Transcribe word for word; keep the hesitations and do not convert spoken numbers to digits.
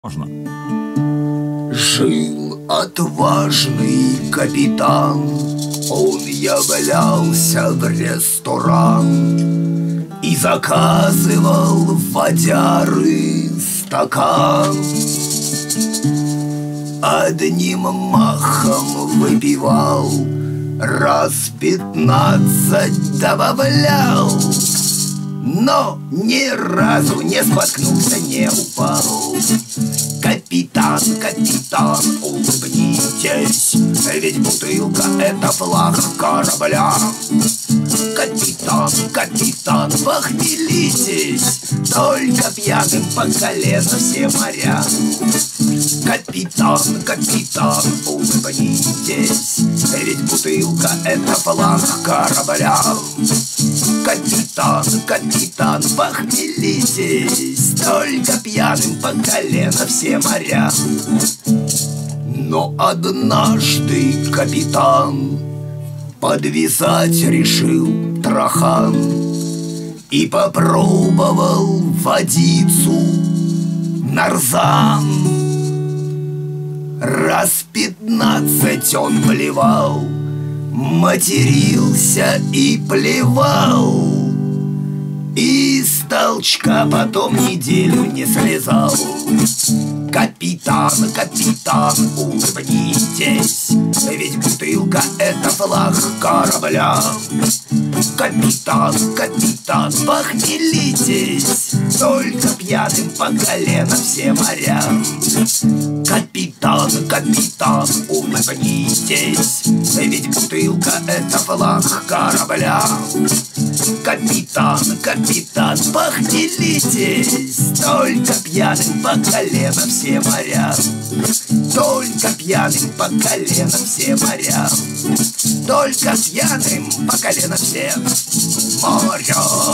Можно. Жил отважный капитан, он являлся в ресторан и заказывал водяры стакан. Одним махом выпивал, раз пятнадцать добавлял, но ни разу не споткнулся, не упал. Капитан, капитан, улыбнитесь, ведь бутылка — это флаг корабля. Капитан, капитан, похмелитесь, только пьяным по колено все моря. Капитан, капитан, улыбнитесь, ведь бутылка — это флаг корабля. Капитан, капитан, похмелитесь, только пьяным по колено все моря. Но однажды капитан подвязать решил трахан и попробовал водицу нарзан. Раз пятнадцать он плевал, матерился и плевал, и с толчка потом неделю не слезал. Капитан, капитан, улыбнитесь, ведь бутылка — это флаг корабля. Капитан, капитан, похмелитесь, только пьяным по колено все моря. Капитан, капитан, улыбнитесь, ведь бутылка — это флаг корабля. Капитан, капитан, похмелитесь, только пьяным по колено все моря. Только пьяным по колено все моря. Только пьяным по колено все моря.